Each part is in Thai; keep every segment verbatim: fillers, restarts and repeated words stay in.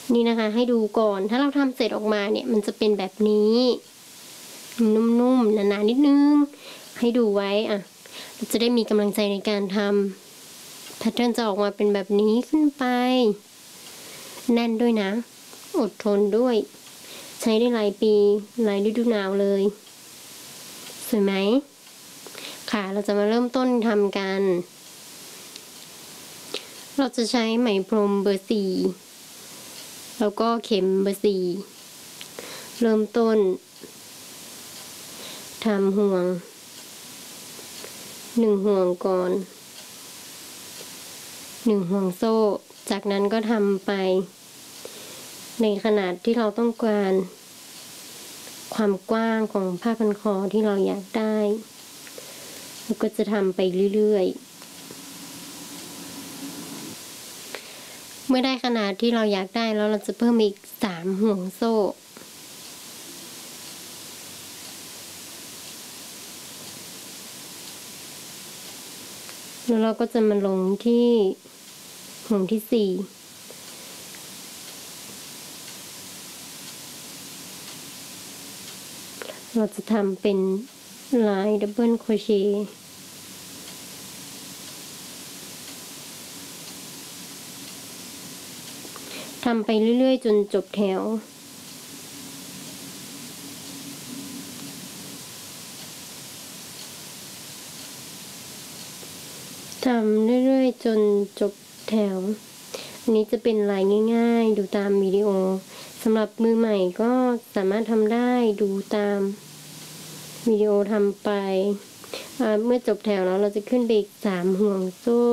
นี่นะคะให้ดูก่อนถ้าเราทำเสร็จออกมาเนี่ยมันจะเป็นแบบนี้นุ่มๆหนาๆนิดนึงให้ดูไว้อ่ะเราจะได้มีกำลังใจในการทำแพทเทิร์นจะออกมาเป็นแบบนี้ขึ้นไปแน่นด้วยนะอดทนด้วยใช้ได้หลายปีหลายฤดูหนาวเลยสวยไหมค่ะเราจะมาเริ่มต้นทำกันเราจะใช้ไหมพรมเบอร์สี่แล้วก็เข็มเบอร์สี่เริ่มต้นทำห่วงหนึ่งห่วงก่อนหนึ่งห่วงโซ่จากนั้นก็ทำไปในขนาดที่เราต้องการความกว้างของผ้าพันคอที่เราอยากได้แล้วก็จะทำไปเรื่อยๆเมื่อได้ขนาดที่เราอยากได้แล้วเราจะเพิ่มอีกสามห่วงโซ่แล้วเราก็จะมาลงที่ห่วงที่สี่เราจะทำเป็นลายดับเบิลโครเชต์ทำไปเรื่อยๆจนจบแถวทำเรื่อยๆจนจบแถวอันนี้จะเป็นลายง่ายๆดูตามวิดีโอสำหรับมือใหม่ก็สามารถทำได้ดูตามวิดีโอทำไปเมื่อจบแถวแล้วเราจะขึ้นไปอีกสามห่วงโซ่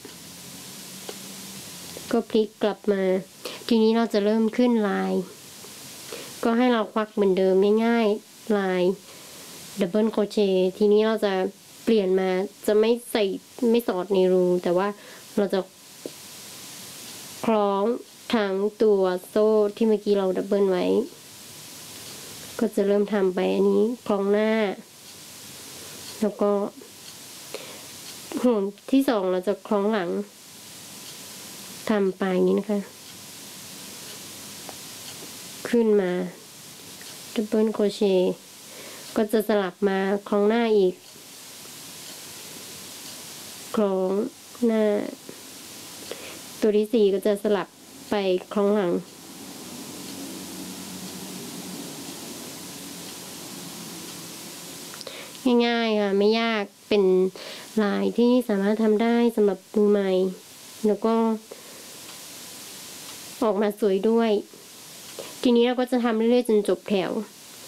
ก็พลิกกลับมาทีนี้เราจะเริ่มขึ้นลายก็ให้เราควักเหมือนเดิมง่ายๆลายดับเบิลโครเชต์ทีนี้เราจะเปลี่ยนมาจะไม่ใส่ไม่สอดในรูแต่ว่าเราจะคล้องทั้งตัวโซ่ที่เมื่อกี้เราดับเบิลไว้ก็จะเริ่มทำไปอันนี้คล้องหน้าแล้วก็ห่วงที่สองเราจะคล้องหลังทำไปนี้นะคะขึ้นมาดับเบิลโครเชต์ก็จะสลับมาคล้องหน้าอีกคล้องหน้าตัวที่สี่ก็จะสลับไปคล้องหลังง่ายๆค่ะไม่ยากเป็นลายที่สามารถทำได้สำหรับมือใหม่แล้วก็ออกมาสวยด้วยทีนี้เราก็จะทำเรื่อยๆจนจบแถว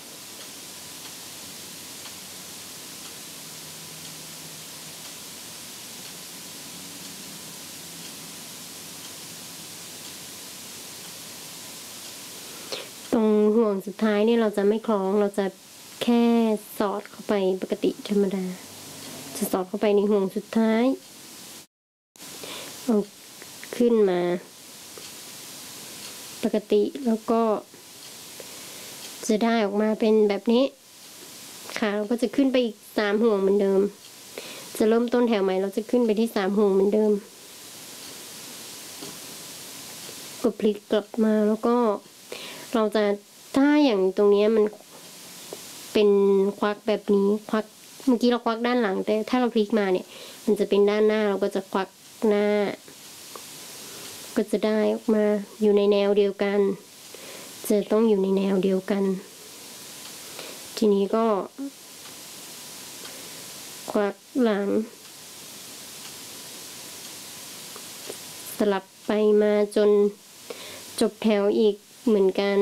ตรงห่วงสุดท้ายเนี่ยเราจะไม่คล้องเราจะแค่สอดเข้าไปปกติธรรมดาจะสอดเข้าไปในห่วงสุดท้ายเอาขึ้นมาปกติแล้วก็จะได้ออกมาเป็นแบบนี้ค่ะเราก็จะขึ้นไปอีกสามห่วงเหมือนเดิมจะเริ่มต้นแถวใหม่เราจะขึ้นไปที่สามห่วงเหมือนเดิมก็พลิกกลับมาแล้วก็เราจะถ้าอย่างตรงนี้มันเป็นควักแบบนี้ควักเมื่อกี้เราควักด้านหลังแต่ถ้าเราพลิกมาเนี่ยมันจะเป็นด้านหน้าเราก็จะควักหน้าก็จะได้ออกมาอยู่ในแนวเดียวกันจะต้องอยู่ในแนวเดียวกันทีนี้ก็ควักหลังสลับไปมาจนจบแถวอีกเหมือนกัน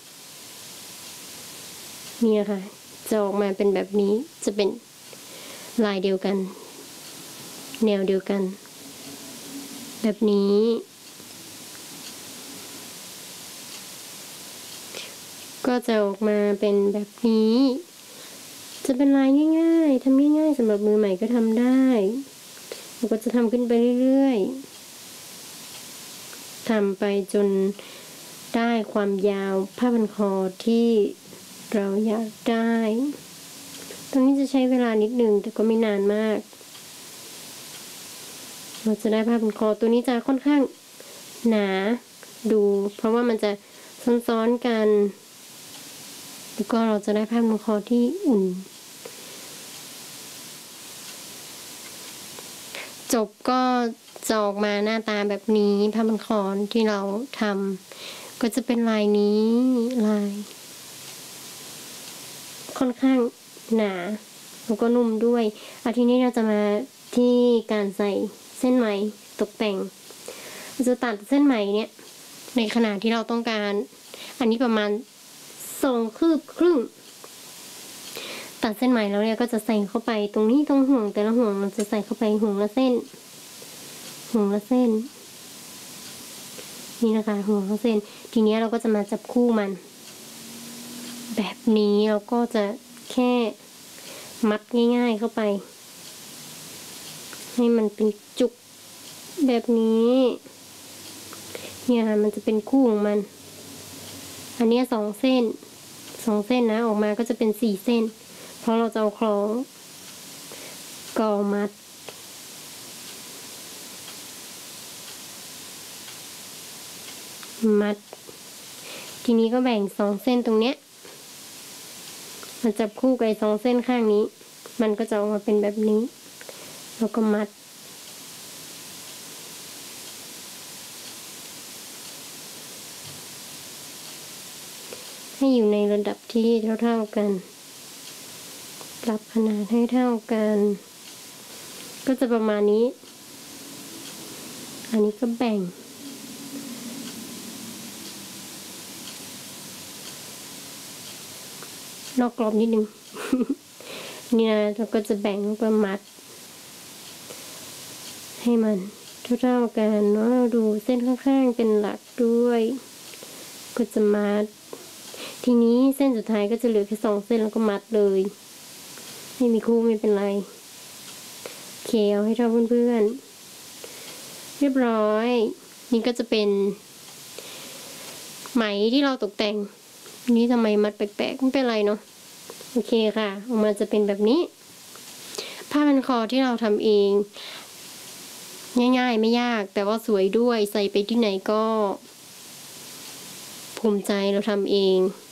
นี่ค่ะจะออกมาเป็นแบบนี้จะเป็นลายเดียวกันแนวเดียวกันแบบนี้ก็จะออกมาเป็นแบบนี้จะเป็นลายง่ายๆทำง่ายๆสำหรับมือใหม่ก็ทำได้เราก็จะทำขึ้นไปเรื่อยๆทำไปจนได้ความยาวผ้าพันคอที่เราอยากได้ตรงนี้จะใช้เวลานิดนึงแต่ก็ไม่นานมากเราจะได้ผ้าพันคอตัวนี้จะค่อนข้างหนาดู เพราะว่ามันจะซ้อนๆกันแล้วก็เราจะได้ผ้าพันคอที่อุ่นจบก็จะออกมาหน้าตาแบบนี้ผ้าพันคอที่เราทำก็จะเป็นลายนี้ลายค่อนข้างหนาแล้วก็นุ่มด้วยอาทีนี้เราจะมาที่การใส่เส้นไหมตกแต่งเราจะตัดเส้นไหมเนี่ยในขนาดที่เราต้องการอันนี้ประมาณสองคืบครึ่งตัดเส้นไหมแล้วเนี่ยก็จะใส่เข้าไปตรงนี้ตรงห่วงแต่ละห่วงเราจะใส่เข้าไปห่วงละเส้นห่วงละเส้นนี่นะคะห่วงละเส้นทีนี้เราก็จะมาจับคู่มันแบบนี้เราก็จะแค่มัดง่ายๆเข้าไปให้มันเป็นจุกแบบนี้เนี่ยค่ะมันจะเป็นคู่ของมันอันนี้สองเส้นสองเส้นนะออกมาก็จะเป็นสี่เส้นเพราะเราจะเอาคล้องกอมัดมัดทีนี้ก็แบ่งสองเส้นตรงเนี้ยมันจับคู่กับสองเส้นข้างนี้มันก็จะออกมาเป็นแบบนี้แล้วก็มัดให้อยู่ในระดับที่เท่าๆกันปรับขนาดให้เท่ากันก็จะประมาณนี้อันนี้ก็แบ่งนอกกรอบนิดนึง นี่นะเราก็จะแบ่งประมัดให้มันเท่าๆกันเนาะเราดูเส้นข้างๆเป็นหลักด้วยก็จะมัดทีนี้เส้นสุดท้ายก็จะเหลือแค่สองเส้นแล้วก็มัดเลยไม่มีคู่ไม่เป็นไรเคเอาให้เท่าเพื่อนๆเรียบร้อยนี่ก็จะเป็นไหมที่เราตกแต่งนี่ทำไมมัดแปลกๆไม่เป็นไรเนาะโอเคค่ะออกมาจะเป็นแบบนี้ผ้าพันคอที่เราทำเองง่ายๆไม่ยากแต่ว่าสวยด้วยใส่ไปที่ไหนก็ภูมิใจเราทำเอง